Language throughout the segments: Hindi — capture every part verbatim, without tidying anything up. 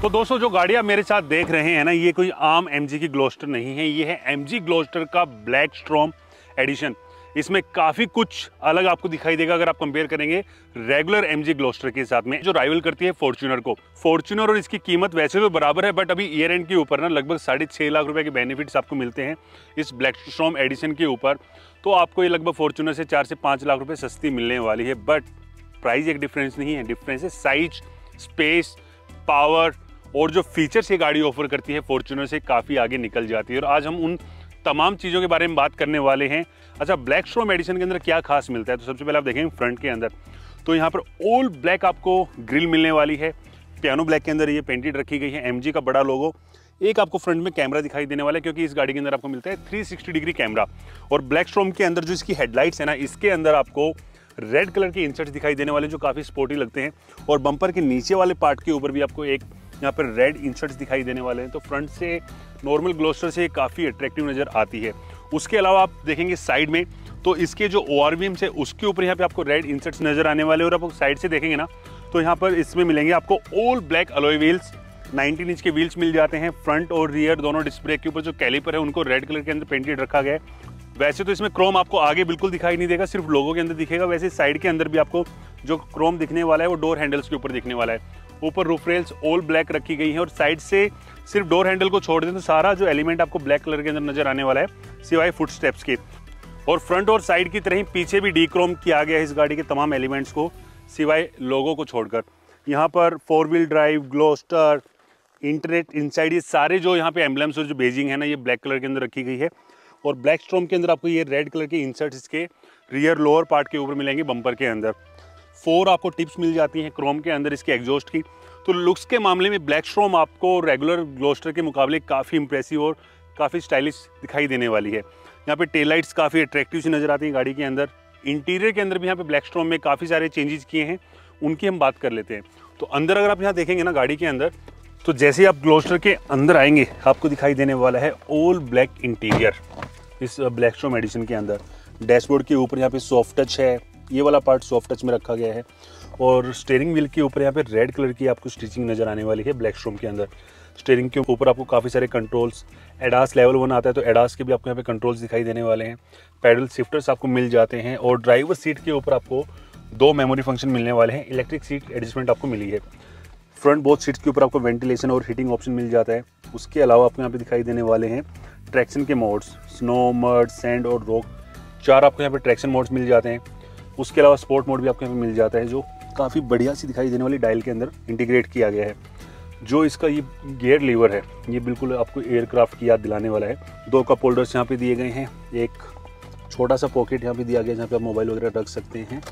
तो दोस्तों जो गाड़ी आप मेरे साथ देख रहे हैं ना, ये कोई आम एमजी की ग्लोस्टर नहीं है, ये है एमजी ग्लोस्टर का ब्लैक स्ट्रॉम एडिशन। इसमें काफ़ी कुछ अलग आपको दिखाई देगा अगर आप कंपेयर करेंगे रेगुलर एमजी ग्लोस्टर के साथ में, जो राइवल करती है फॉर्च्यूनर को। फॉर्च्यूनर और इसकी कीमत वैसे तो बराबर है, बट अभी ईयर एंड के ऊपर ना लगभग साढ़े छः लाख रुपए के बेनिफिट्स आपको मिलते हैं इस ब्लैक स्ट्रॉम एडिशन के ऊपर। तो आपको ये लगभग फॉर्च्यूनर से चार से पाँच लाख रुपये सस्ती मिलने वाली है। बट प्राइस एक डिफरेंस नहीं है, डिफरेंस है साइज, स्पेस, पावर और जो फीचर्स ये गाड़ी ऑफर करती है फॉर्च्यूनर से काफ़ी आगे निकल जाती है। और आज हम उन तमाम चीज़ों के बारे में बात करने वाले हैं। अच्छा, ब्लैक स्ट्रॉम एडिशन के अंदर क्या खास मिलता है, तो सबसे पहले आप देखेंगे फ्रंट के अंदर तो यहाँ पर ऑल ब्लैक आपको ग्रिल मिलने वाली है। पियानो ब्लैक के अंदर ये पेंटेड रखी गई है, एमजी का बड़ा लोगो। एक आपको फ्रंट में कैमरा दिखाई देने वाला है, क्योंकि इस गाड़ी के अंदर आपको मिलता है थ्री सिक्सटी डिग्री कैमरा। और ब्लैक स्ट्रॉम के अंदर जो इसकी हेडलाइट्स है ना, इसके अंदर आपको रेड कलर के इंसर्ट्स दिखाई देने वाले जो काफ़ी स्पोर्टी लगते हैं। और बम्पर के नीचे वाले पार्ट के ऊपर भी आपको एक यहाँ पर रेड इंसर्ट्स दिखाई देने वाले हैं। तो फ्रंट से नॉर्मल ग्लोस्टर से काफ़ी अट्रैक्टिव नज़र आती है। उसके अलावा आप देखेंगे साइड में तो इसके जो ओ आर वी एम्स है उसके ऊपर यहाँ पे आपको रेड इंसर्ट्स नज़र आने वाले। और आप साइड से देखेंगे ना तो यहाँ पर इसमें मिलेंगे आपको all black alloy wheels, nineteen inch के व्हील्स मिल जाते हैं। फ्रंट और रियर दोनों डिस्प्ले के ऊपर जो कैलिपर है उनको रेड कलर के अंदर पेंटेड रखा गया है। वैसे तो इसमें क्रोम आपको आगे बिल्कुल दिखाई नहीं देगा, सिर्फ लोगों के अंदर दिखेगा। वैसे साइड के अंदर भी आपको जो क्रोम दिखने वाला है वो डोर हैंडल्स के ऊपर दिखने वाला है। ऊपर रूफ रेल्स ऑल ब्लैक रखी गई है और साइड से सिर्फ डोर हैंडल को छोड़ दें तो सारा जो एलिमेंट आपको ब्लैक कलर के अंदर नजर आने वाला है, सिवाय फुट स्टेप्स के। और फ्रंट और साइड की तरह ही पीछे भी डी क्रोम किया गया है इस गाड़ी के तमाम एलिमेंट्स को, सिवाय लोगो को छोड़कर। यहाँ पर four wheel drive, Gloster, internet inside, ये सारे जो यहाँ पे एम्बलम्स और जो बेजिंग है ना, ये ब्लैक कलर के अंदर रखी गई है। और ब्लैक स्ट्रॉम के अंदर आपको ये रेड कलर के इंसर्ट्स इसके रियर लोअर पार्ट के ऊपर मिलेंगे, बम्पर के अंदर। फोर आपको टिप्स मिल जाती हैं क्रोम के अंदर इसके एग्जॉस्ट की। तो लुक्स के मामले में ब्लैक स्ट्रॉम आपको रेगुलर ग्लोस्टर के मुकाबले काफ़ी इंप्रेसिव और काफ़ी स्टाइलिश दिखाई देने वाली है। यहाँ पे टेल लाइट्स काफ़ी अट्रैक्टिव सी नज़र आती हैं गाड़ी के अंदर। इंटीरियर के अंदर भी यहाँ पे ब्लैक स्ट्रॉम में काफ़ी सारे चेंजेस किए हैं, उनकी हम बात कर लेते हैं। तो अंदर अगर आप यहाँ देखेंगे ना गाड़ी के अंदर, तो जैसे आप ग्लोस्टर के अंदर आएंगे आपको दिखाई देने वाला है ऑल ब्लैक इंटीरियर इस ब्लैक स्ट्रॉम एडिशन के अंदर। डैशबोर्ड के ऊपर यहाँ पे सॉफ्ट टच है, ये वाला पार्ट सॉफ्ट टच में रखा गया है। और स्टीयरिंग व्हील के ऊपर यहाँ पे रेड कलर की आपको स्टिचिंग नज़र आने वाली है ब्लैक स्ट्रॉम के अंदर। स्टीयरिंग के ऊपर आपको काफ़ी सारे कंट्रोल्स, एडास लेवल वन आता है तो एडास के भी आपको यहाँ पे कंट्रोल्स दिखाई देने वाले हैं। पैडल शिफ्टर्स आपको मिल जाते हैं। और ड्राइवर सीट के ऊपर आपको दो मेमोरी फंक्शन मिलने वाले हैं। इलेक्ट्रिक सीट एडजस्टमेंट आपको मिली है। फ्रंट बोथ सीट्स के ऊपर आपको वेंटिलेशन और हीटिंग ऑप्शन मिल जाता है। उसके अलावा आपको यहाँ पे दिखाई देने वाले हैं ट्रैक्शन के मोड्स, स्नो, मड, सैंड और रॉक, चार आपको यहाँ पे ट्रैक्शन मोड्स मिल जाते हैं। उसके अलावा स्पोर्ट मोड भी आपको यहाँ पे मिल जाता है, जो काफ़ी बढ़िया सी दिखाई देने वाली डायल के अंदर इंटीग्रेट किया गया है। जो इसका ये गियर लीवर है ये बिल्कुल आपको एयरक्राफ्ट की याद दिलाने वाला है। दो कप होल्डर्स यहाँ पे दिए गए हैं, एक छोटा सा पॉकेट यहाँ पे दिया गया है जहाँ पे आप मोबाइल वगैरह रख सकते हैं।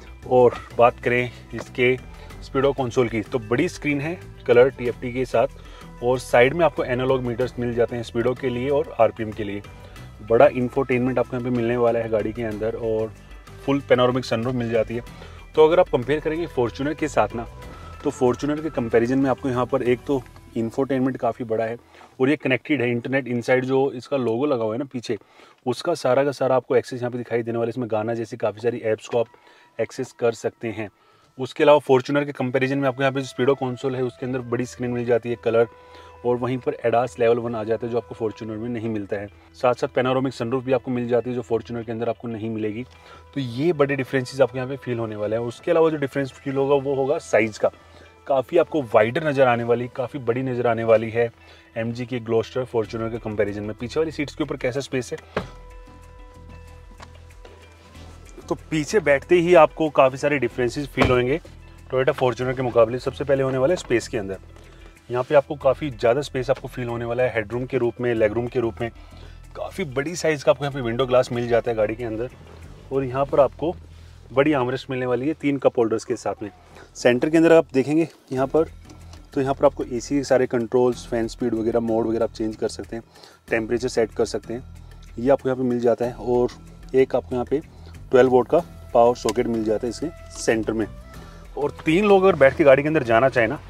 और बात करें इसके स्पीडो कंसोल की, तो बड़ी स्क्रीन है कलर टी एफ टी के साथ। और साइड में आपको एनालॉग मीटर्स मिल जाते हैं स्पीडो के लिए और आर पी एम के लिए। बड़ा इंफोटेनमेंट आपको यहाँ पे मिलने वाला है गाड़ी के अंदर। और फुल पैनोरामिक सनरूफ मिल जाती है। तो अगर आप कंपेयर करेंगे फॉर्च्यूनर के साथ ना, तो फॉर्च्यूनर के कंपैरिजन में आपको यहाँ पर एक तो इंफोटेनमेंट काफ़ी बड़ा है और ये कनेक्टेड है इंटरनेट इनसाइड। जो इसका लोगो लगा हुआ है ना पीछे, उसका सारा का सारा आपको एक्सेस यहाँ पे दिखाई देने वाला है। इसमें गाना जैसी काफ़ी सारी ऐप्स को आप एक्सेस कर सकते हैं। उसके अलावा फॉर्च्यूनर के कंपैरिजन में आपको यहाँ पे जो स्पीडो कंसोल है उसके अंदर बड़ी स्क्रीन मिल जाती है कलर। और वहीं पर एडास लेवल वन आ जाता है जो आपको फॉर्च्यूनर में नहीं मिलता है। साथ साथ पैनोरामिक सनरूफ भी आपको मिल जाती है जो फॉर्च्यूनर के अंदर आपको नहीं मिलेगी। तो ये बड़े डिफरेंसेस आपको यहाँ पे फील होने वाले हैं। उसके अलावा जो डिफरेंस फील होगा वो होगा साइज़ का। काफ़ी आपको वाइडर नज़र आने वाली, काफ़ी बड़ी नज़र आने वाली है एमजी की ग्लोस्टर फॉर्च्यूनर के कंपैरिजन में। पीछे वाली सीट्स के ऊपर कैसा स्पेस है, तो पीछे बैठते ही आपको काफ़ी सारे डिफरेंसेस फील होंगे टोयोटा फॉर्च्यूनर के मुकाबले। सबसे पहले होने वाला है स्पेस के अंदर। यहाँ पे आपको काफ़ी ज़्यादा स्पेस आपको फील होने वाला है हेडरूम के रूप में, लेग रूम के रूप में। काफ़ी बड़ी साइज़ का आपको यहाँ पे विंडो ग्लास मिल जाता है गाड़ी के अंदर। और यहाँ पर आपको बड़ी आर्मरेस्ट मिलने वाली है तीन कप होल्डर्स के साथ में। सेंटर के अंदर आप देखेंगे यहाँ पर, तो यहाँ पर आपको एसी सारे कंट्रोल्स, फैन स्पीड वगैरह, मोड वगैरह आप चेंज कर सकते हैं, टेम्परेचर सेट कर सकते हैं, ये आपको यहाँ पे मिल जाता है। और एक आपको यहाँ पे ट्वेल्व वोल्ट का पावर सॉकेट मिल जाता है इसके सेंटर में। और तीन लोग अगर बैठ के गाड़ी के अंदर जाना चाहे ना,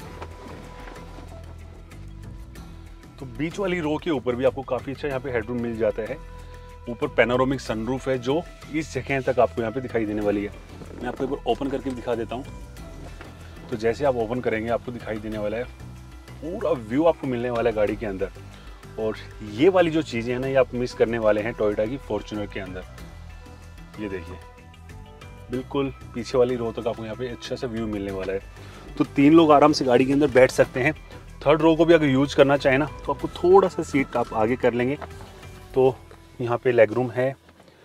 तो बीच वाली रो के ऊपर भी आपको काफ़ी अच्छा यहाँ पे हेडरूम मिल जाता है। ऊपर पैनोरामिक सनरूफ है जो इस जगह तक आपको यहाँ पे दिखाई देने वाली है। मैं आपको एक बार ओपन करके दिखा देता हूँ। तो जैसे आप ओपन करेंगे आपको दिखाई देने वाला है पूरा व्यू आपको मिलने वाला है गाड़ी के अंदर। और ये वाली जो चीज़ें हैं ना, ये आप मिस करने वाले हैं टोयोटा की फॉर्च्यूनर के अंदर। ये देखिए, बिल्कुल पीछे वाली रो तक आपको यहाँ पे अच्छा सा व्यू मिलने वाला है। तो तीन लोग आराम से गाड़ी के अंदर बैठ सकते हैं। थर्ड रो को भी अगर यूज करना चाहें ना, तो आपको थोड़ा सा सीट आप आगे कर लेंगे तो यहाँ पे लेग रूम है।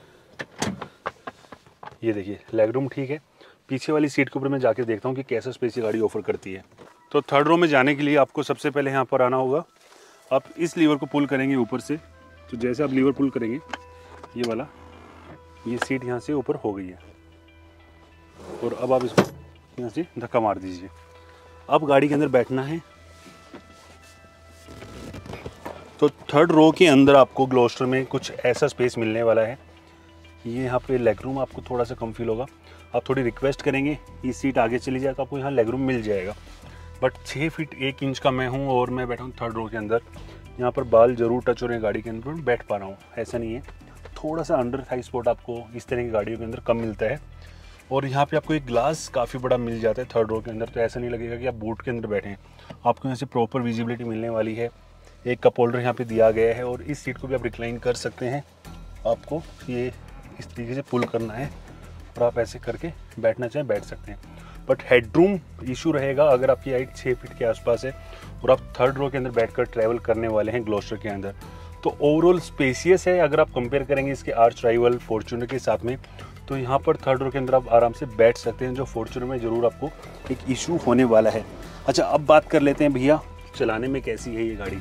ये देखिए लेग रूम ठीक है। पीछे वाली सीट के ऊपर मैं जाके देखता हूँ कि कैसा स्पेस ये गाड़ी ऑफर करती है। तो थर्ड रो में जाने के लिए आपको सबसे पहले यहाँ पर आना होगा। आप इस लीवर को पुल करेंगे ऊपर से, तो जैसे आप लीवर पुल करेंगे ये वाला, ये सीट यहाँ से ऊपर हो गई है। और अब आप इसको यहाँ से धक्का मार दीजिए। अब गाड़ी के अंदर बैठना है। तो थर्ड रो के अंदर आपको ग्लोस्टर में कुछ ऐसा स्पेस मिलने वाला है। ये यहाँ पे लेग रूम आपको थोड़ा सा कम फील होगा। आप थोड़ी रिक्वेस्ट करेंगे ये सीट आगे चली जाए तो आपको यहाँ लेग रूम मिल जाएगा। बट छः फीट एक इंच का मैं हूँ और मैं बैठा हूँ थर्ड रो के अंदर। यहाँ पर बाल जरूर टच हो रहे हैं गाड़ी के अंदर, बैठ पा रहा हूँ, ऐसा नहीं है। थोड़ा सा अंडर थाई स्पॉट आपको इस तरह की गाड़ियों के अंदर कम मिलता है। और यहाँ पे आपको एक ग्लास काफ़ी बड़ा मिल जाता है थर्ड रो के अंदर, तो ऐसा नहीं लगेगा कि आप बूट के अंदर बैठे हैं। आपको यहाँ से प्रॉपर विजिबिलिटी मिलने वाली है। एक कप होल्डर यहाँ पे दिया गया है और इस सीट को भी आप रिक्लाइन कर सकते हैं। आपको ये इस तरीके से पुल करना है और आप ऐसे करके बैठना चाहें बैठ सकते हैं। बट हेडरूम इशू रहेगा अगर आपकी हाइट छः फीट के आसपास है और आप थर्ड रो के अंदर बैठकर ट्रैवल करने वाले हैं ग्लोस्टर के अंदर। तो ओवरऑल स्पेसियस है। अगर आप कंपेयर करेंगे इसके आर्च राइवल फॉर्च्यूनर के साथ में, तो यहाँ पर थर्ड रो के अंदर आप आराम से बैठ सकते हैं, जो फॉर्च्यूनर में ज़रूर आपको एक इशू होने वाला है। अच्छा, अब बात कर लेते हैं भैया चलाने में कैसी है ये गाड़ी।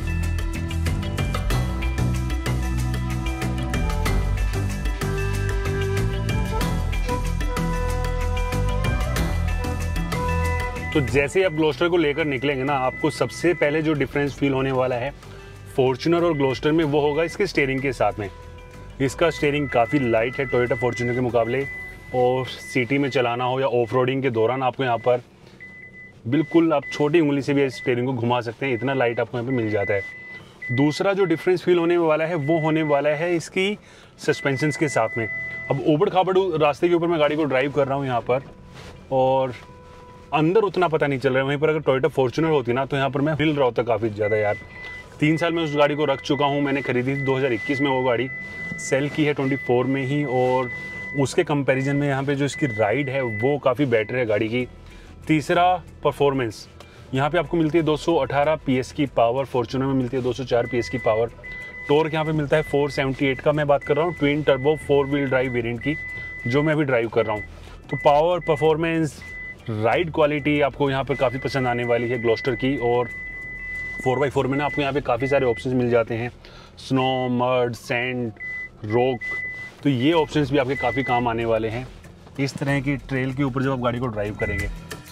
तो जैसे आप ग्लोस्टर को लेकर निकलेंगे ना, आपको सबसे पहले जो डिफरेंस फील होने वाला है फॉर्च्यूनर और ग्लोस्टर में, वो होगा इसके स्टीयरिंग के साथ में। इसका स्टीयरिंग काफ़ी लाइट है टोयोटा फॉर्च्यूनर के मुकाबले। और सिटी में चलाना हो या ऑफ रोडिंग के दौरान आपको यहाँ पर बिल्कुल आप छोटी उंगली से भी स्टीयरिंग को घुमा सकते हैं, इतना लाइट आपको यहाँ पे मिल जाता है। दूसरा जो डिफरेंस फील होने वाला है वो होने वाला है इसकी सस्पेंशन के साथ में। अब ऊबड़ खाबड़ रास्ते के ऊपर मैं गाड़ी को ड्राइव कर रहा हूँ यहाँ पर, और अंदर उतना पता नहीं चल रहा है। वहीं पर अगर टोयोटा फॉर्च्यूनर होती ना, तो यहाँ पर मैं हिल रहा होता काफ़ी ज़्यादा यार। तीन साल में उस गाड़ी को रख चुका हूँ। मैंने खरीदी थी दो हज़ार इक्कीस में, वो गाड़ी सेल की है चौबीस में ही। और उसके कंपैरिजन में यहाँ पे जो इसकी राइड है वो काफ़ी बेटर है गाड़ी की। तीसरा परफॉर्मेंस, यहाँ पे आपको मिलती है दो सौ अठारह पीएस की पावर, फॉर्च्यूनर में मिलती है दो सौ चार पीएस की पावर। टॉर्क यहाँ पे मिलता है चार सौ अठहत्तर का। मैं बात कर रहा हूँ twin turbo four wheel drive variant की, जो मैं अभी ड्राइव कर रहा हूँ। तो पावर, परफॉर्मेंस, राइड क्वालिटी आपको यहाँ पर काफ़ी पसंद आने वाली है ग्लोस्टर की। और फोर बाई फोर में ना आपको यहाँ पे काफ़ी सारे ऑप्शंस मिल जाते हैं, स्नो, मड, सैंड, रॉक। तो ये ऑप्शंस भी आपके काफ़ी काम आने वाले हैं इस तरह की ट्रेल के ऊपर जब आप गाड़ी को ड्राइव करेंगे।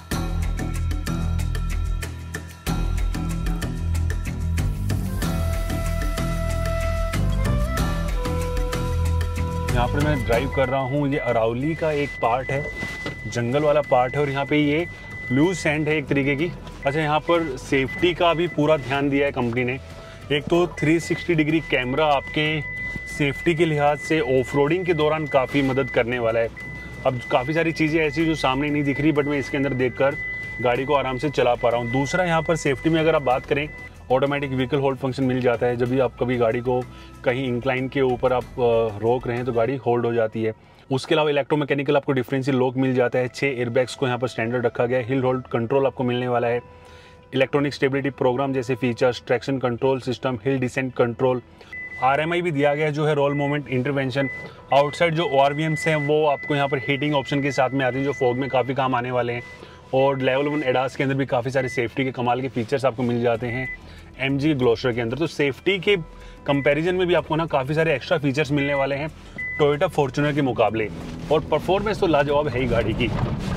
यहाँ पर मैं ड्राइव कर रहा हूँ, ये अरावली का एक पार्ट है, जंगल वाला पार्ट है, और यहाँ पे ये लूज सैंड है एक तरीके की। अच्छा, यहाँ पर सेफ्टी का भी पूरा ध्यान दिया है कंपनी ने। एक तो तीन सौ साठ डिग्री कैमरा आपके सेफ्टी के लिहाज से ऑफ रोडिंग के दौरान काफ़ी मदद करने वाला है। अब काफ़ी सारी चीज़ें ऐसी जो सामने नहीं दिख रही, बट मैं इसके अंदर देखकर गाड़ी को आराम से चला पा रहा हूँ। दूसरा, यहाँ पर सेफ्टी में अगर आप बात करें, ऑटोमेटिक व्हीकल होल्ड फंक्शन मिल जाता है। जब भी आप कभी गाड़ी को कहीं इंक्लाइन के ऊपर आप रोक रहे हैं तो गाड़ी होल्ड हो जाती है। उसके अलावा इलेक्ट्रोमैकेनिकल आपको डिफरेंशियल लॉक मिल जाता है। छः एयरबैग्स को यहाँ पर स्टैंडर्ड रखा गया है। हिल होल्ड कंट्रोल आपको मिलने वाला है। इलेक्ट्रॉनिक स्टेबिलिटी प्रोग्राम जैसे features, traction control system, hill descent control, RMI भी दिया गया है जो है रोल मोमेंट इंटरवेंशन। आउटसाइड जो ओआरवीएम्स हैं वो आपको यहाँ पर हीटिंग ऑप्शन के साथ में आती हैं, जो फॉग में काफ़ी काम आने वाले हैं। और लेवल वन एडास के अंदर भी काफ़ी सारे सेफ्टी के कमाल के फीचर्स आपको मिल जाते हैं एमजी ग्लोस्टर के अंदर। तो सेफ्टी के कंपैरिजन में भी आपको ना काफ़ी सारे एक्स्ट्रा फीचर्स मिलने वाले हैं टोयोटा फॉर्च्यूनर के मुकाबले। और परफॉर्मेंस तो लाजवाब है ही गाड़ी की।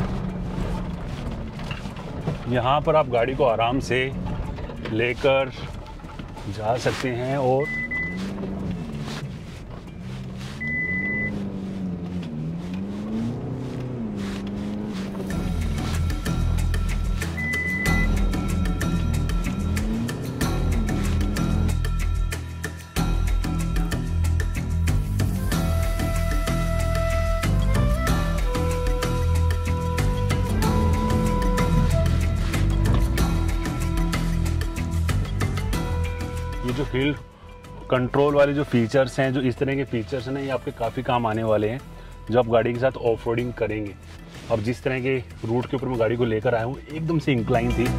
यहाँ पर आप गाड़ी को आराम से लेकर जा सकते हैं। और हिल कंट्रोल वाले जो फीचर्स हैं, जो इस तरह के फीचर्स हैं ना, ये आपके काफ़ी काम आने वाले हैं जब आप गाड़ी के साथ ऑफ रोडिंग करेंगे। अब जिस तरह के रूट के ऊपर मैं गाड़ी को लेकर आया हूँ, एकदम से इंक्लाइन थी।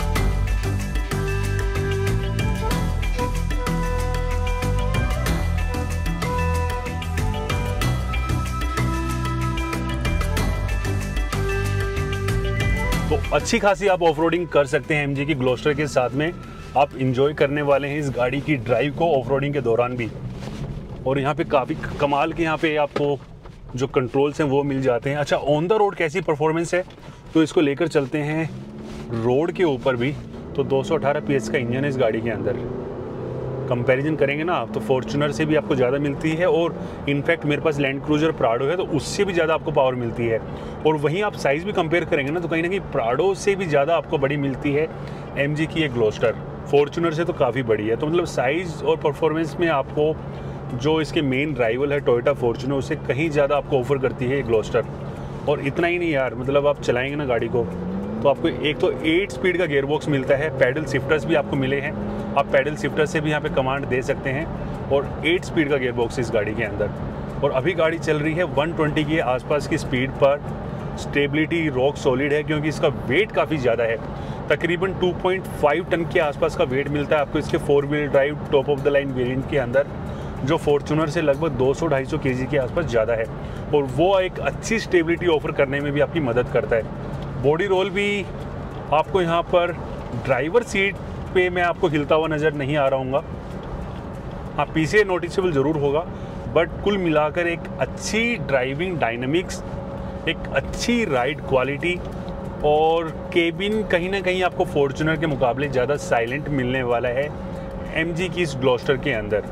तो अच्छी खासी आप ऑफ रोडिंग कर सकते हैं एमजी की ग्लोस्टर के साथ में। आप इंजॉय करने वाले हैं इस गाड़ी की ड्राइव को ऑफ रोडिंग के दौरान भी। और यहाँ पे काफ़ी कमाल के यहाँ पे आपको जो कंट्रोल्स हैं वो मिल जाते हैं। अच्छा, ऑन द रोड कैसी परफॉर्मेंस है, तो इसको लेकर चलते हैं रोड के ऊपर भी। तो दो सौ अठारह पी एस का इंजन है इस गाड़ी के अंदर। कंपैरिजन करेंगे ना आप, तो फॉर्च्यूनर से भी आपको ज़्यादा मिलती है, और इनफैक्ट मेरे पास लैंड क्रूजर प्राडो है तो उससे भी ज़्यादा आपको पावर मिलती है। और वहीं आप साइज़ भी कंपेयर करेंगे ना, तो कहीं ना कहीं प्राडो से भी ज़्यादा आपको बड़ी मिलती है एमजी की ये ग्लोस्टर। फॉर्च्यूनर से तो काफ़ी बड़ी है। तो मतलब साइज़ और परफॉर्मेंस में आपको जो इसके मेन राइवल है टोयोटा फॉर्च्यूनर, उससे कहीं ज़्यादा आपको ऑफर करती है ये ग्लोस्टर। और इतना ही नहीं यार, मतलब आप चलाएंगे ना गाड़ी को, तो आपको एक तो एट स्पीड का गियरबॉक्स मिलता है, पैडल शिफ्टर्स भी आपको मिले हैं। आप पैडल शिफ्टर से भी यहाँ पे कमांड दे सकते हैं, और एट स्पीड का गियरबॉक्स इस गाड़ी के अंदर। और अभी गाड़ी चल रही है वन ट्वेंटी के आसपास की स्पीड पर। स्टेबिलिटी रॉक सॉलिड है, क्योंकि इसका वेट काफ़ी ज़्यादा है। तकरीबन टू पॉइंट फाइव टन के आसपास का वेट मिलता है आपको इसके four wheel drive top of the line variant के अंदर, जो फॉर्च्यूनर से लगभग दो सौ ढाई सौ केजी के आसपास ज़्यादा है। और वो एक अच्छी स्टेबिलिटी ऑफर करने में भी आपकी मदद करता है। बॉडी रोल भी आपको यहाँ पर ड्राइवर सीट पे मैं आपको हिलता हुआ नज़र नहीं आ रहा हूँगा। हाँ, पीछे नोटिसेबल ज़रूर होगा, बट कुल मिलाकर एक अच्छी ड्राइविंग डायनामिक्स, एक अच्छी राइड क्वालिटी, और केबिन कहीं ना कहीं आपको फॉर्च्यूनर के मुकाबले ज़्यादा साइलेंट मिलने वाला है एमजी की इस ग्लोस्टर के अंदर।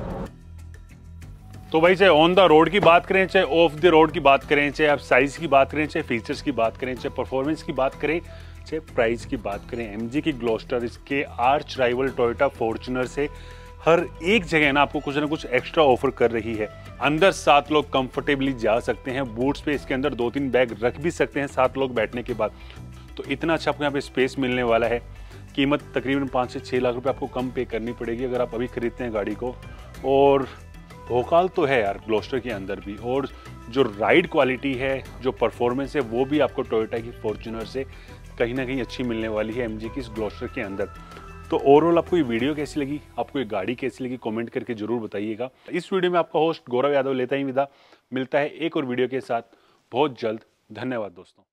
तो भाई, चाहे ऑन द रोड की बात करें, चाहे ऑफ द रोड की बात करें, चाहे आप साइज़ की बात करें, चाहे फीचर्स की बात करें, चाहे परफॉर्मेंस की बात करें, चाहे प्राइस की बात करें, एमजी की ग्लोस्टर इसके आर्च राइवल टोयोटा फॉर्च्यूनर से हर एक जगह ना आपको कुछ ना कुछ एक्स्ट्रा ऑफर कर रही है। अंदर सात लोग कंफर्टेबली जा सकते हैं, बूट्स पे इसके अंदर दो तीन बैग रख भी सकते हैं सात लोग बैठने के बाद। तो इतना अच्छा आपको यहाँ पे स्पेस मिलने वाला है। कीमत तकरीबन पाँच से छः लाख रुपए आपको कम पे करनी पड़ेगी अगर आप अभी खरीदते हैं गाड़ी को। और भोकाल तो है यार ग्लोस्टर के अंदर भी, और जो राइड क्वालिटी है, जो परफॉर्मेंस है, वो भी आपको टोयोटा की फॉर्च्यूनर से कहीं ना कहीं अच्छी मिलने वाली है एमजी की इस ग्लोस्टर के अंदर। तो ओवरऑल आपको ये वीडियो कैसी लगी, आपको ये गाड़ी कैसी लगी, कमेंट करके जरूर बताइएगा। इस वीडियो में आपका होस्ट गौरव यादव लेता ही विदा। मिलता है एक और वीडियो के साथ बहुत जल्द। धन्यवाद दोस्तों।